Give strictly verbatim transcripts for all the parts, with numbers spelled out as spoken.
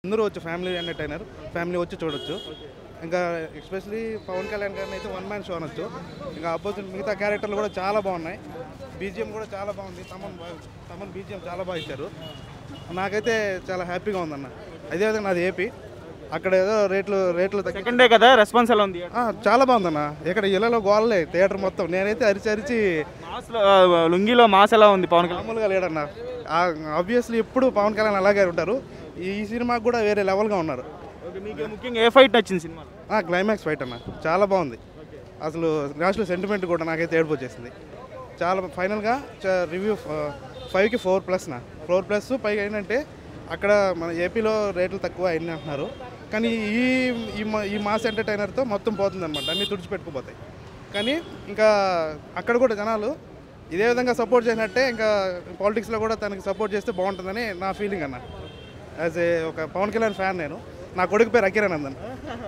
అందరూ వచ్చి family entertainer family వచ్చి చూడొచ్చు. ఇంకా ఎస్పెషలీ పవన్ కళ్యాణ్ గారిని అయితే వన్ మ్యాన్ షో అనొచ్చు. ఇంకా ఆపోజిట్ మిగతా క్యారెక్టర్లు కూడా చాలా బాగున్నాయి. బీజిఎం కూడా చాలా బాగుంది. తమన్ తమన్ బీజిఎం చాలా బాగా ఇచ్చారు. నాకైతే చాలా హ్యాపీగా ఉందన్న. అదేవిధంగా నాది ఏపీ. అక్కడ ఏదో రేట్లు రేట్లు సెకండ్ డే కదా, రెస్పాన్స్ ఎలా ఉంది? చాలా బాగుందన్న. ఇక్కడ ఇళ్ళలో గోళ్ళే థియేటర్ మొత్తం. నేనైతే అరిచి అరిచి లుంగిలో మాస్ ఎలా ఉంది పవన్ కళ్యాణ్? మామూలుగా లేడన్న. ఆబ్వియస్లీ ఎప్పుడు పవన్ కళ్యాణ్ అలాగే ఉంటారు. ఈ సినిమాకి కూడా వేరే లెవెల్గా ఉన్నారు. మీకు ముఖ్యంగా ఏ ఫైట్ నచ్చింది సినిమా? క్లైమాక్స్ ఫైట్ అన్న చాలా బాగుంది. అసలు నేషనల్ సెంటిమెంట్ కూడా నాకైతే ఏడుపు వచ్చేసింది. చాలా ఫైనల్గా రివ్యూ ఫైవ్కి ఫోర్ ప్లస్ నా ఫోర్ ప్లస్ పైగా ఏంటంటే అక్కడ మన ఏపీలో రేట్లు తక్కువ అయినాయి అంటున్నారు. కానీ ఈ ఈ మాస్ ఎంటర్టైనర్తో మొత్తం పోతుంది అనమాట. అన్నీ తుడిచిపెట్టుకుపోతాయి. కానీ ఇంకా అక్కడ కూడా జనాలు ఇదే విధంగా సపోర్ట్ చేసినట్టే ఇంకా పాలిటిక్స్లో కూడా తనకి సపోర్ట్ చేస్తే బాగుంటుందని నా ఫీలింగ్ అన్న. యాజ్ ఏ ఒక పవన్ కళ్యాణ్ ఫ్యాన్ నేను. నా కొడుకు పేరు అకిరానందన్.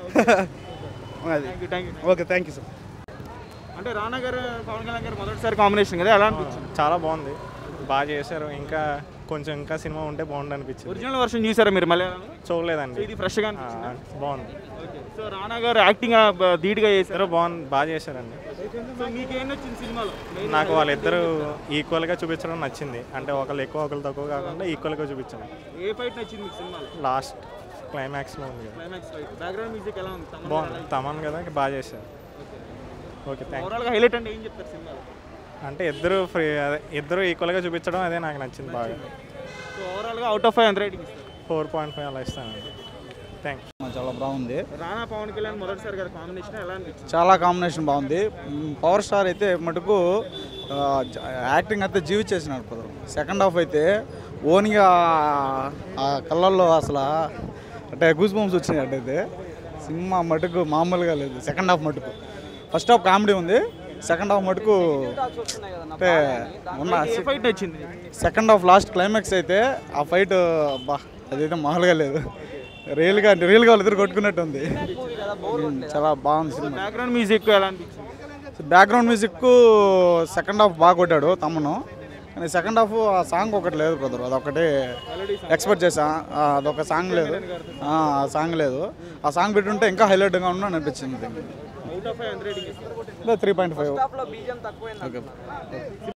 అది ఓకే, థ్యాంక్ యూ సార్. అంటే రానా గారు పవన్ కళ్యాణ్ గారు మొదటిసారి కాంబినేషన్ కదా, ఎలా అనిపించింది? చాలా బాగుంది, బాగా చేశారు. ఇంకా కొంచెం ఇంకా సినిమా ఉంటే బాగుంది అనిపించింది. ఒరిజినల్ వర్షన్ చూసారా మీరు? మళ్ళీ చూడలేదండి. ఇది ఫ్రెష్గా బాగుంది. సో రానా గారు యాక్టింగ్ ధీటుగా చేశారు, బాగుంది, బాగా చేశారండి. మీకేం నచ్చింది సినిమాలో? నాకు వాళ్ళిద్దరూ ఈక్వల్గా చూపించడం నచ్చింది. అంటే ఒకళ్ళు ఎక్కువ ఒకళ్ళు తక్కువ కాకుండా ఈక్వల్గా చూపించడం. ఏ ఫైట్ నచ్చింది మీకు సినిమాలో? లాస్ట్ క్లైమాక్స్లో ఉంది కదా. Climax fight. బ్యాక్గ్రౌండ్ మ్యూజిక్ ఎలా ఉంది? బాగుంది, తమన్ కదా, బాగా చేశారు. Okay, thank you. ఓవరాల్గా హైలైట్ అంటే ఏం చెప్తారు సినిమాలో? అంటే ఇద్దరు ఫ్రీ అదే ఇద్దరు ఈక్వల్గా చూపించడం అదే నాకు నచ్చింది బాగా. సో ఓవరాల్గా అవుట్ ఆఫ్ ఫైవ్ ఎంత రేటింగ్ ఇస్తారు? ఫోర్ పాయింట్ ఫైవ్ అలా ఇస్తానండి. Thank you. చాలా బాగుంది. రానా పవన్ కళ్యాణ్ మొదటిసారి గారి కాంబినేషన్ ఎలా అనిపించింది? చాలా కాంబినేషన్ బాగుంది. పవర్ స్టార్ అయితే మటుకు యాక్టింగ్ అయితే జీవించేసినాడు కుదరం. సెకండ్ హాఫ్ అయితే ఓన్గా ఆ కళ్ళల్లో అసలు అంటే గూస్ బంప్స్ వచ్చినాయి. అట్టయితే సినిమా మటుకు మామూలుగా లేదు. సెకండ్ హాఫ్ మటుకు, ఫస్ట్ హాఫ్ కామెడీ ఉంది, సెకండ్ హాఫ్ మటుకు అంటే ఉన్న ఫైట్ వచ్చింది. సెకండ్ హాఫ్ లాస్ట్ క్లైమాక్స్ అయితే ఆ ఫైట్ బా అదైతే మామూలుగా లేదు. రియల్గా రియల్గా వాళ్ళు ఇద్దరు కొట్టుకున్నట్టు ఉంది. చాలా బాగుంది సినిమా. బ్యాక్గ్రౌండ్ మ్యూజిక్ ఎలా అనిపించింది? బ్యాక్గ్రౌండ్ మ్యూజిక్ సెకండ్ హాఫ్ బాగా కొట్టాడు తమ్మును. కానీ సెకండ్ హాఫ్ ఆ సాంగ్ ఒకటి లేదు బ్రదర్, అదొకటి ఎక్స్పెక్ట్ చేసా. అదొక సాంగ్ లేదు, ఆ సాంగ్ లేదు. ఆ సాంగ్ పెట్టుంటే ఇంకా హైలైట్గా ఉన్నా అనిపించింది. Three point five. ఓకే.